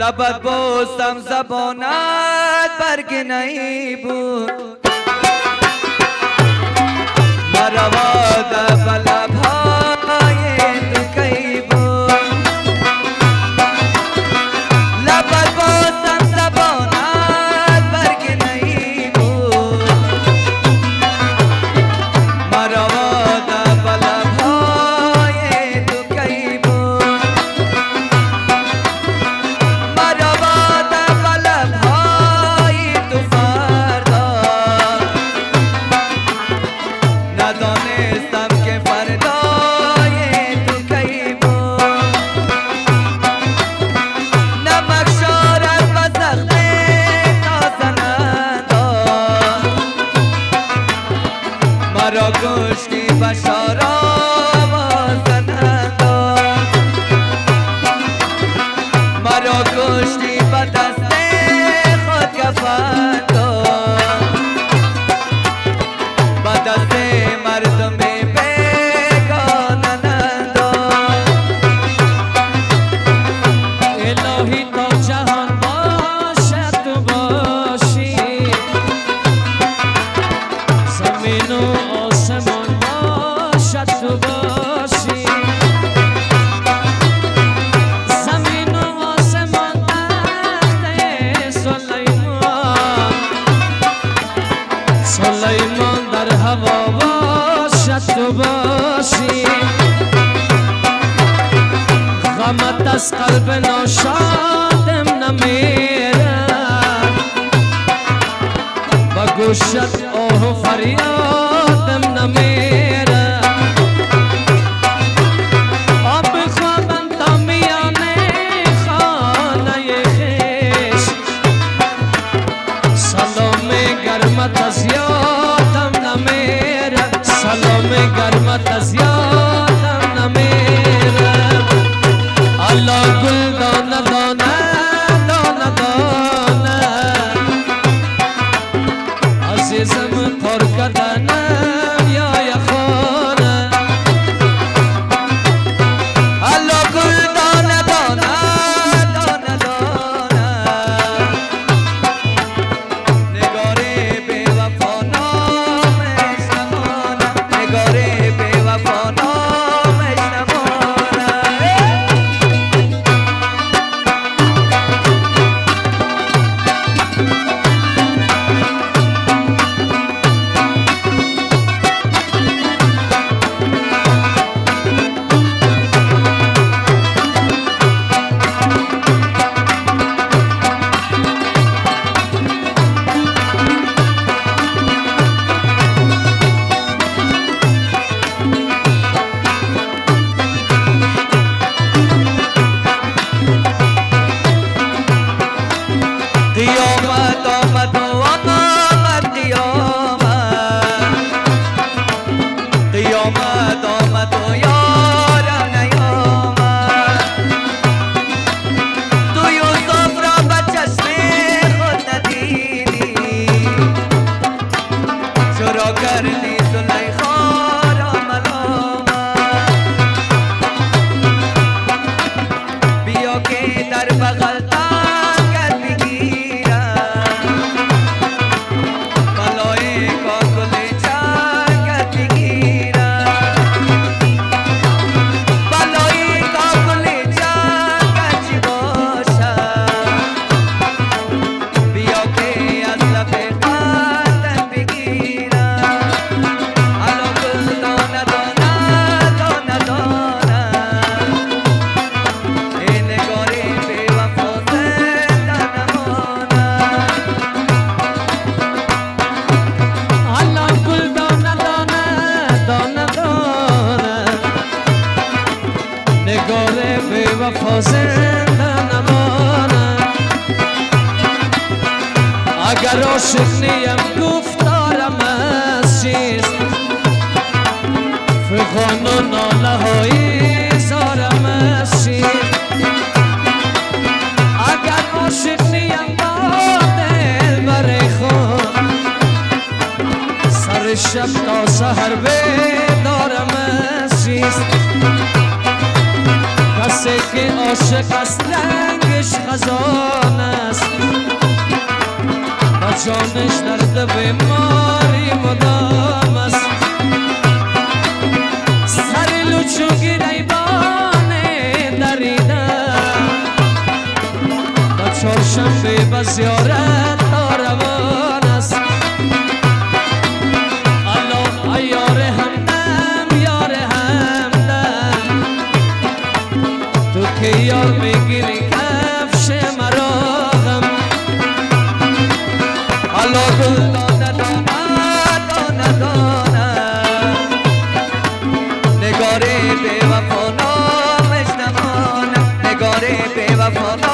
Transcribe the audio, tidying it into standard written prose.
لبت بستم زبانت برگ نهی بود مرواده و لبهای تو کی بود لبت بستم زبانت برگ نهی بود مرواده و لبهای تو کی بود مرواده و لبهای تو فردا ندانستم که فردای تو کی بود نمک شارت و زخم نازنند مرا کشتی و شارا زنند مرا کشتی و دست خود کفند و دست مردم بگانند الهی تا جهان باشد تو باشی زمین و آسمان باشد تو باشی زمین و آسمان تحت سلیمان سلیمان در هوا باشد تو باشی غمت از قلب ناشادم نمیره و گوشت آه و فریادم نمیره آب خوابم تا میانه خانه خیش سلام گرمت از یادم نمیره سلام گرمت از یادم نمیره الله گل دانه دانه دانه دانه عزیزم پر کدنم یا یخانه الله گل دانه دانه دانه دانه نگار بی وفا نامش نمانه نگار بی وفا نامش نمانه قیامت آمد و آمد قیامت آمد و یارم نیامد تو یوسف را به چشم خود ندیدی چرا کردی زلیخا را ملامت بیا که در بغل اگر عاشق نیم گفتارم از چیست فغان و ناله های زارم از چیست اگر عاشق نیم با دل بر خود سر شب تا سحر بیدارم از چیست کسی که عاشق است رنگ عشق خزان است و جانش درد بیماری مدام است سر لوچو گریبانه دریدم و چهارشنبه به زیارت تا روان است الله یار همدم یار همدم تو که یار میگیری کفش مراغم الله گل دانه دانه دانه دانه نگاره به وفا نامش نمانم نگاره به وفا